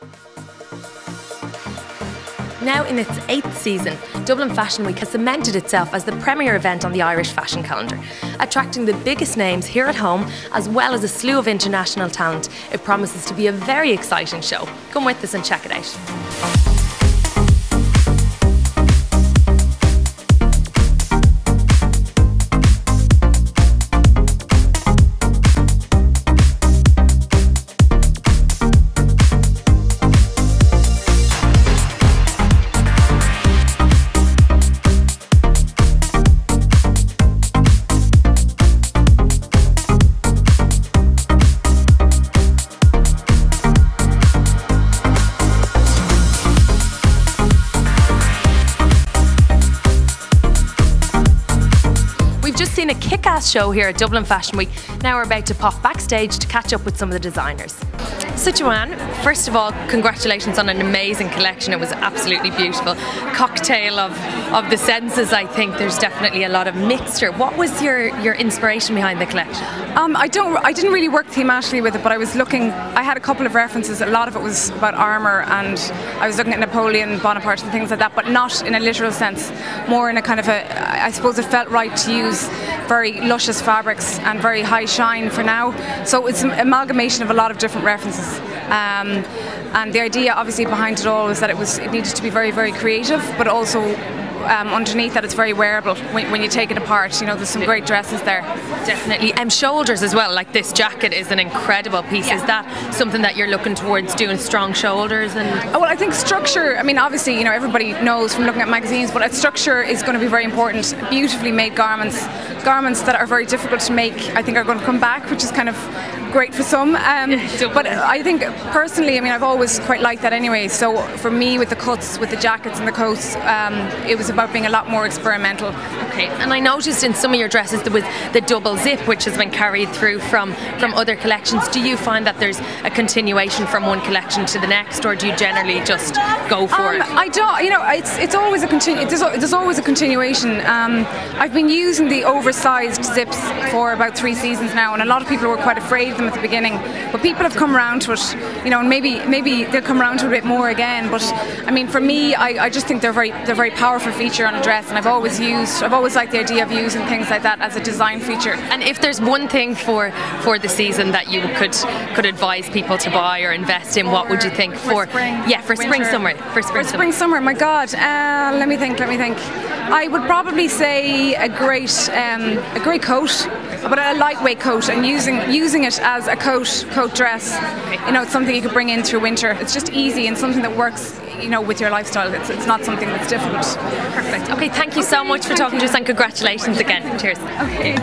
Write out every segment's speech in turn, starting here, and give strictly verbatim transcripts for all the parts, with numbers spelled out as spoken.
Now in its eighth season, Dublin Fashion Week has cemented itself as the premier event on the Irish fashion calendar, attracting the biggest names here at home as well as a slew of international talent. It promises to be a very exciting show. Come with us and check it out. Seen a kick-ass show here at Dublin Fashion Week. Now we're about to pop backstage to catch up with some of the designers. So Joanne, first of all, congratulations on an amazing collection. It was absolutely beautiful. Cocktail of, of the senses, I think. There's definitely a lot of mixture. What was your, your inspiration behind the collection? Um, I don't. I didn't really work thematically with it, but I was looking. I had a couple of references. A lot of it was about armour, and I was looking at Napoleon Bonaparte and things like that, but not in a literal sense. More in a kind of a. I suppose it felt right to use very luscious fabrics and very high shine for now. So it's an amalgamation of a lot of different references. Um, and the idea, obviously, behind it all was that it was. It needed to be very, very creative, but also. Um, underneath that, it's very wearable when, when you take it apart. You know, there's some great dresses there. Definitely. And shoulders as well. Like this jacket is an incredible piece. Yeah. Is that something that you're looking towards, doing strong shoulders? And oh, well, I think structure. I mean, obviously, you know, everybody knows from looking at magazines, but structure is going to be very important. Beautifully made garments, garments that are very difficult to make, I think, are going to come back, which is kind of great for some. Um, but I think personally, I mean, I've always quite liked that anyway. So for me, with the cuts, with the jackets and the coats, um, it was about being a lot more experimental. Okay, and I noticed in some of your dresses there was the double zip, which has been carried through from from other collections. Do you find that there's a continuation from one collection to the next, or do you generally just go for um, it? I don't. You know, it's it's always a continu there's, there's always a continuation. Um, I've been using the oversized zips for about three seasons now, and a lot of people were quite afraid of them at the beginning, but people have come around to it. You know, and maybe maybe they'll come around to it a bit more again. But I mean, for me, I, I just think they're very they're very powerful feature on a dress, and I've always used I've always liked the idea of using things like that as a design feature. And if there's one thing for for the season that you could could advise people to buy or invest in, what would you think for, for spring, yeah for winter, spring summer for spring for spring summer. summer my god uh, let me think let me think I would probably say a great um, a great coat, but a lightweight coat, and using using it as a coat coat dress. You know, it's something you could bring in through winter. It's just easy and something that works, you know, with your lifestyle. It's, it's not something that's difficult. Perfect. Okay, thank you so okay, much for talking you. to us, and congratulations again. Cheers. Okay.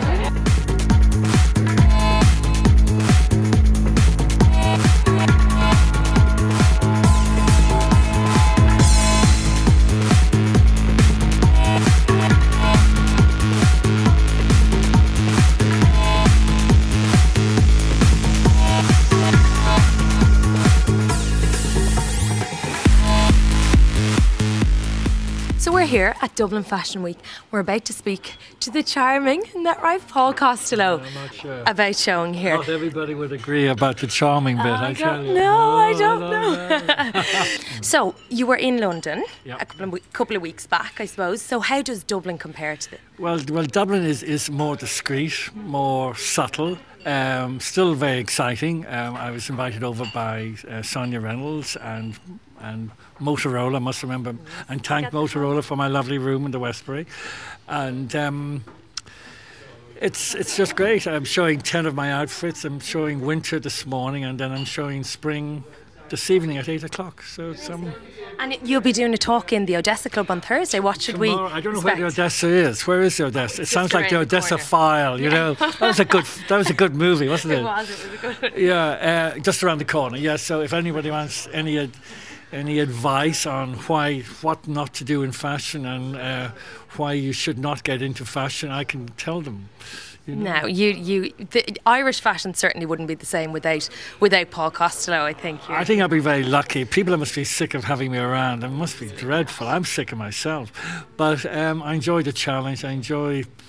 So we're here at Dublin Fashion Week. We're about to speak to the charming, isn't that right, Paul Costello, I'm not sure. about showing here. Not everybody would agree about the charming bit, I, I tell don't you. know, No, I don't no, know. no. So you were in London Yep. a couple of, couple of weeks back, I suppose. So how does Dublin compare to the... Well, well, Dublin is, is more discreet, more subtle, um, still very exciting. Um, I was invited over by uh, Sonia Reynolds and and Motorola, I must remember, and thank Motorola for my lovely room in the Westbury. And um, it's it's just great. I'm showing ten of my outfits. I'm showing winter this morning, and then I'm showing spring this evening at eight o'clock. So it's um. And you'll be doing a talk in the Odessa Club on Thursday. What should Tomorrow, we I don't know expect? where the Odessa is. Where is the Odessa? It sounds like the around the Odessa corner. File. You know, that was a good. That was a good movie, wasn't it? It was. It was a good one. Yeah, uh, just around the corner. Yeah. So if anybody wants any ad, any advice on why what not to do in fashion and uh, why you should not get into fashion, I can tell them. You know? No, you, you, the Irish fashion certainly wouldn't be the same without without Paul Costello, I think. I think I'll be very lucky. People must be sick of having me around. It must be dreadful. I'm sick of myself. But um, I enjoy the challenge. I enjoy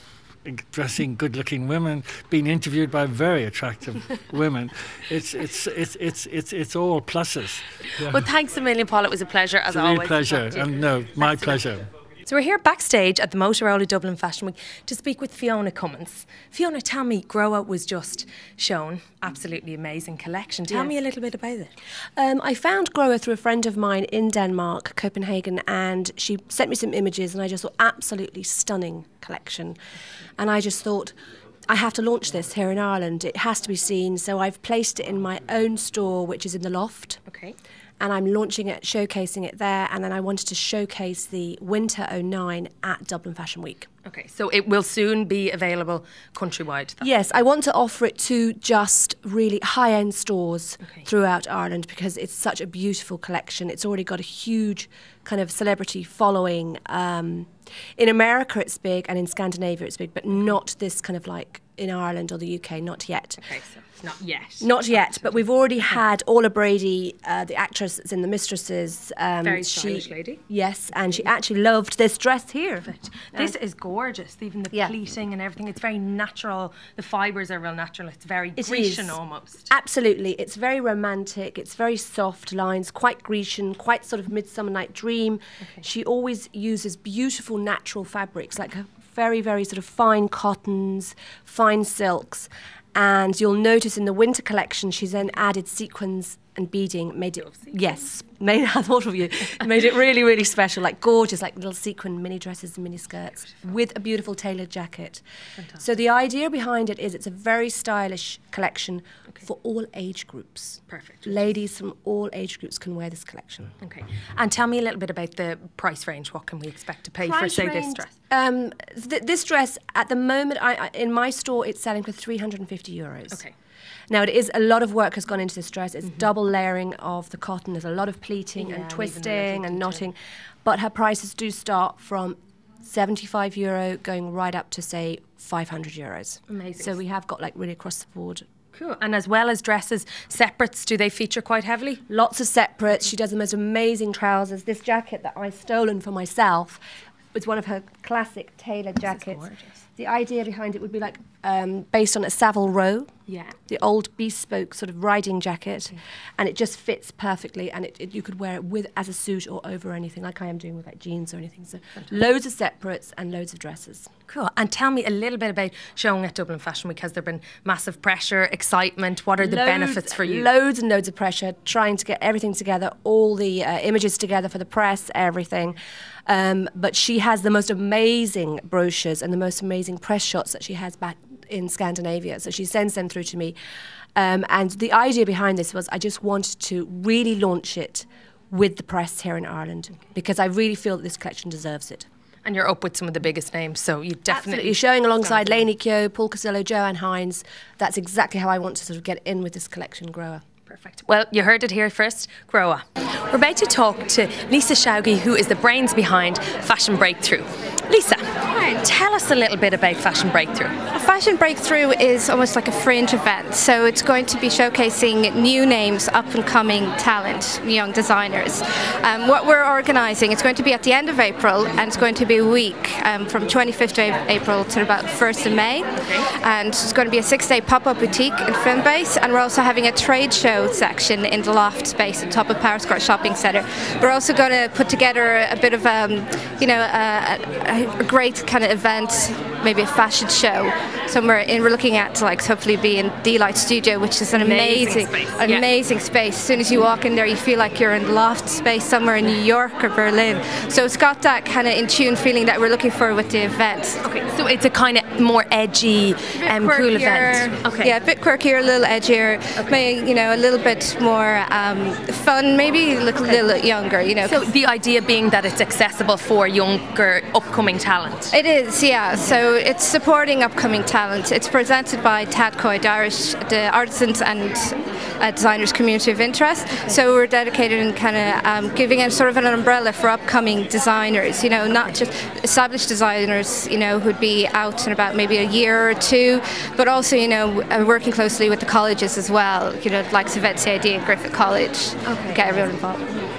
dressing good-looking women, being interviewed by very attractive women. It's it's it's it's it's it's all pluses. Yeah. Well, thanks a million, Paul. It was a pleasure as it's a always. real pleasure. Um, no, my pleasure. So we're here backstage at the Motorola Dublin Fashion Week to speak with Fiona Cummins. Fiona, tell me, Groa was just shown. Absolutely amazing collection. Tell yes. me a little bit about it. Um, I found Groa through a friend of mine in Denmark, Copenhagen, and she sent me some images and I just thought, absolutely stunning collection. And I just thought, I have to launch this here in Ireland. It has to be seen. So I've placed it in my own store, which is in the Loft. Okay. And I'm launching it, showcasing it there, and then I wanted to showcase the Winter oh nine at Dublin Fashion Week. Okay, so it will soon be available countrywide? Yes, I want to offer it to just really high-end stores okay. throughout Ireland because it's such a beautiful collection. It's already got a huge kind of celebrity following. Um, in America it's big, and in Scandinavia it's big, but not this kind of like in Ireland or the U K, not yet. Okay, so not yet. Not yet, but we've already had Orla Brady, uh, the actress that's in The Mistresses. Um, Very stylish she, lady. Yes, and she actually loved this dress here. Perfect. This is gorgeous, even the yeah. pleating and everything. It's very natural. The fibres are real natural. It's very it Grecian is. almost. Absolutely. It's very romantic. It's very soft lines, quite Grecian, quite sort of Midsummer Night Dream. Okay. She always uses beautiful natural fabrics, like a very, very sort of fine cottons, fine silks. And you'll notice in the winter collection, she's then added sequins and beading. Made it, yes, made I thought of you. Made it really, really special, like gorgeous, like little sequin mini dresses and mini skirts with a beautiful tailored jacket. Fantastic. So the idea behind it is it's a very stylish collection okay. for all age groups. Perfect. Ladies from all age groups can wear this collection. Okay. And tell me a little bit about the price range. What can we expect to pay price for, say, range, this dress? Um, th this dress, at the moment, I, I, in my store, it's selling for three hundred and fifty euros. Okay. Now, it is a lot of work has gone into this dress. It's mm-hmm. double layering of the cotton. There's a lot of pleating yeah, and twisting and knotting. But her prices do start from seventy-five euro going right up to, say, five hundred euros. Amazing. So we have got, like, really across the board. Cool. And as well as dresses, separates, do they feature quite heavily? Lots of separates. She does the most amazing trousers. This jacket that I've stolen for myself was one of her classic tailored jackets. This is gorgeous. The idea behind it would be like um, based on a Savile Row, yeah, the old bespoke sort of riding jacket, yeah. and it just fits perfectly. And it, it, you could wear it with as a suit or over anything, like I am doing with like jeans or anything. So fantastic. Loads of separates and loads of dresses. Cool. And tell me a little bit about showing at Dublin Fashion Week. Has there been massive pressure, excitement? What are the loads, benefits for you? Loads and loads of pressure, trying to get everything together, all the uh, images together for the press, everything. Um, but she has the most amazing brochures and the most amazing press shots that she has back in Scandinavia. So she sends them through to me. Um, and the idea behind this was I just wanted to really launch it with the press here in Ireland okay. because I really feel that this collection deserves it. And you're up with some of the biggest names, so you definitely... Absolutely. Showing alongside Lainey Keogh, Paul Casillo, Joanne Hines. That's exactly how I want to sort of get in with this collection, Groa. Perfect. Well, you heard it here first, Groa. We're about to talk to Lisa Shaugi, who is the brains behind Fashion Breakthrough. Lisa, Hi. Tell us a little bit about Fashion Breakthrough. Fashion Breakthrough is almost like a fringe event, so it's going to be showcasing new names, up-and-coming talent, young designers. Um, what we're organising, it's going to be at the end of April, and it's going to be a week um, from twenty-fifth of April to about first of May, okay. and it's going to be a six-day pop-up boutique in Filmbase, and we're also having a trade show section in the Loft space on top of Power Square Shopping Centre. We're also going to put together a bit of, um, you know, a, a, a great kind of event, maybe a fashion show somewhere. In, we're looking at to like hopefully be in D-Light Studio, which is an amazing, amazing, space. Yeah. amazing space. As soon as you walk in there, you feel like you're in the Loft space somewhere in New York or Berlin. So it's got that kind of in tune feeling that we're looking for with the event. Okay, so it's a kind of more edgy, um, cool event. Okay. Yeah, a bit quirkier, a little edgier, okay. maybe, you know, a little bit more um, fun, maybe a little, okay. little younger, you know. So the idea being that it's accessible for younger, upcoming talent. It is, yeah. So it's supporting upcoming talent. It's presented by Tadco, the Irish, the Artisans and uh, Designers Community of Interest. Okay. So we're dedicated in kind of um, giving a sort of an umbrella for upcoming designers. You know, not just established designers, you know, who'd be out in about maybe a year or two, but also, you know, working closely with the colleges as well. You know, like Savet C I D and Griffith College. Okay. Get everyone involved.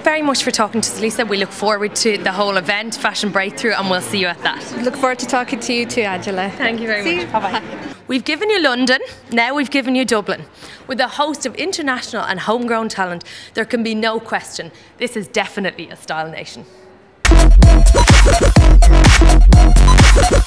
very much for talking to us, Lisa. We look forward to the whole event, Fashion Breakthrough, and we'll see you at that. Look forward to talking to you too, Angela. Thank you very See much. you. Bye-bye. We've given you London, now we've given you Dublin. With a host of international and homegrown talent, there can be no question, this is definitely a style nation.